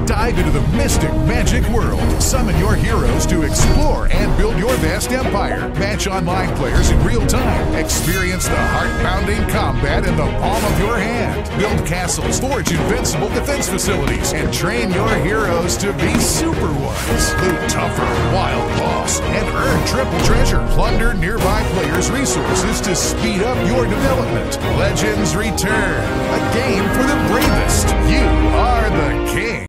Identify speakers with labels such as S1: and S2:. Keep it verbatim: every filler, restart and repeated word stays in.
S1: Dive into the mystic magic world. Summon your heroes to explore and build your vast empire. Match online players in real time. Experience the heart-pounding combat in the palm of your hand. Build castles, forge invincible defense facilities, and train your heroes to be super ones. Loot tougher, wild boss, and earn triple treasure. Plunder nearby players' resources to speed up your development. Legends Return, a game for the bravest. You are the king.